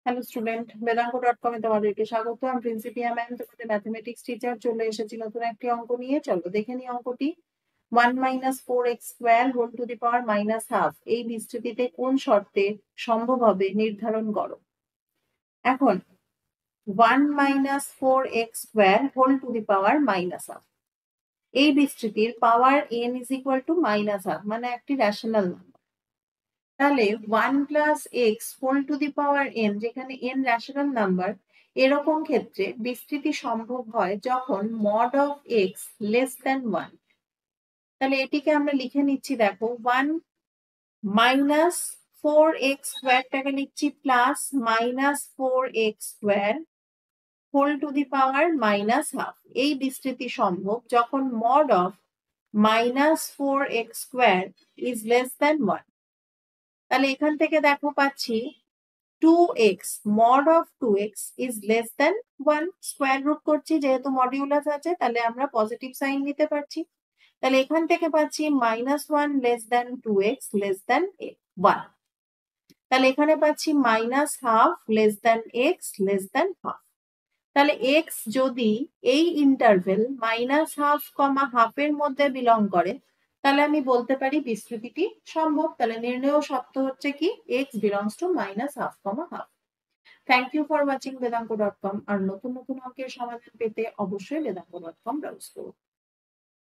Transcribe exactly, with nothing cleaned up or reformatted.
Hello student, Vedank dot com এ তোমাদেরকে স্বাগত। আমি প্রিন্সিপিয়া ম্যাম, তোমাদের ম্যাথমেটিক্স টিচার। চলে এসেছি নতুন একটি অঙ্ক নিয়ে। চলো দেখে নিই অঙ্কটি। One minus four x square whole to the power minus half এই বিস্তৃতিতে কোন শর্তে সম্ভব হবে নির্ধারণ করো। এখন one minus four x square whole to the power minus half এই বিস্তৃতির power n is equal to minus half, মানে একটি রেশনাল নাম্বার। তাহলে one plus x whole to the power n, যেখানে এন রেশনাল নাম্বার, এরকম ক্ষেত্রে বিস্তৃতি সম্ভব হয় যখন mod of x less than one. তাহলে এটিকে আমরা লিখে নিচ্ছি, দেখো ওয়ান মাইনাস ফোর এক্স স্কোয়ারটাকে লিখছি plus minus four x square whole to the power minus half. এই বিস্তৃতি সম্ভব যখন mod of minus four x square is less than one. তাহলে এখান থেকে দেখো পাচ্ছি two x mod of two x is less than one. Square root করছি, যেহেতু মডিউলাস আছে তাহলে আমরা পজিটিভ সাইন নিতে পারছি। তাহলে এখান থেকে পাচ্ছি minus one less than two x less than one. তাহলে এখানে পাচ্ছি minus half less than x less than half. তাহলে এক্স যদি এই ইন্টারভেল মাইনাস হাফ কমা হাফের মধ্যে বিলং করে, তাহলে আমি বলতে পারি বিস্তৃতিটি সম্ভব। তাহলে নির্ণয় সত্য হচ্ছে কি, x belongs to minus half comma half. Thank you for watching Vedank dot com. আর নতুন নতুন অঙ্কের সমাধান পেতে অবশ্যই বেদাঙ্ক ডট কম ব্রাউজ করুন।